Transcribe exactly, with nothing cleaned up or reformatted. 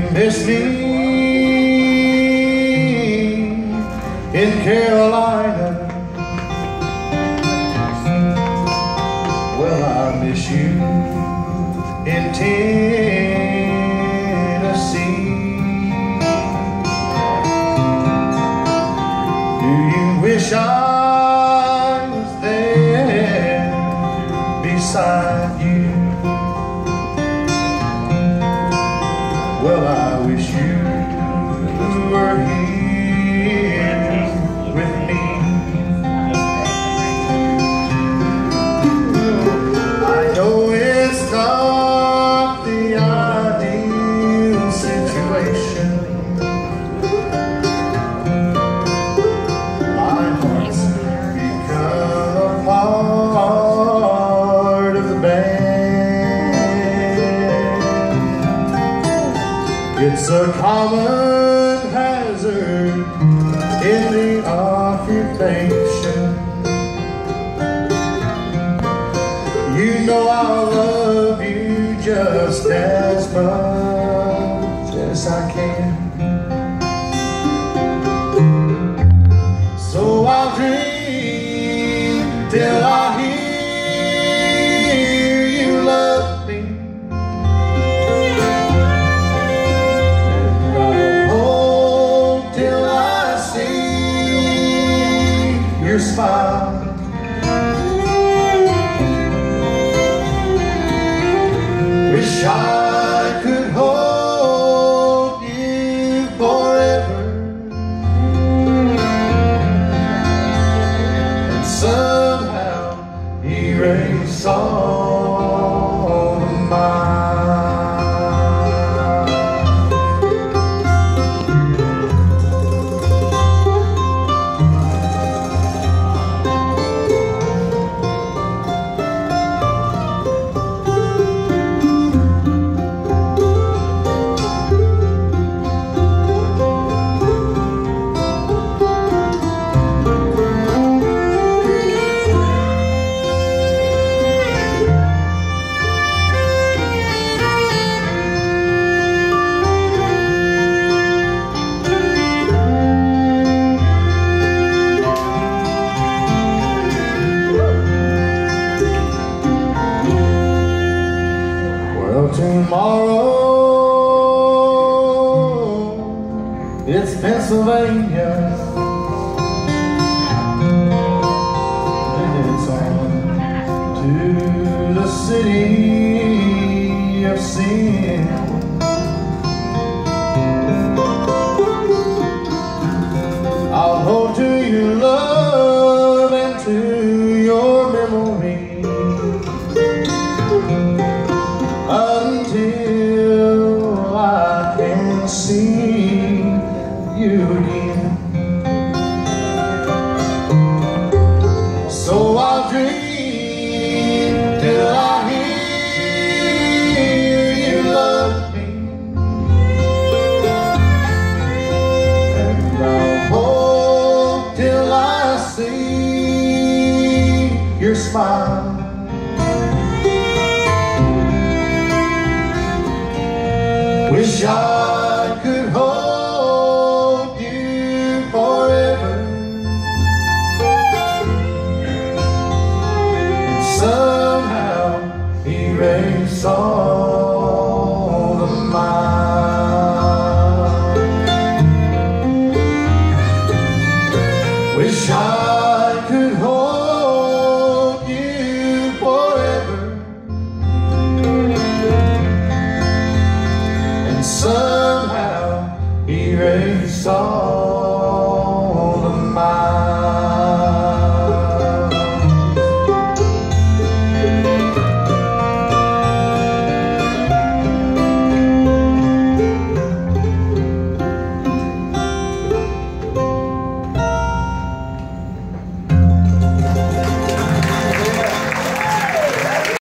miss me in Carolina? Well, I miss you in Tennessee. Do you wish I was there beside you? Well, I wish you were here with me. I know it's not the ideal situation. My heart's become a part of the band. It's a common hazard in the occupation. You know I'll love you just as much as I can. So I'll dream till I hear you love me. Your smile, wish I could hold you forever and somehow erase all of mine. Tomorrow, it's Pennsylvania, and it's on to the city of sin. I'll hold to your love and to your memory until I can see you again. So I'll dream till I hear you love me, and I'll hope till I see your smile. Wish I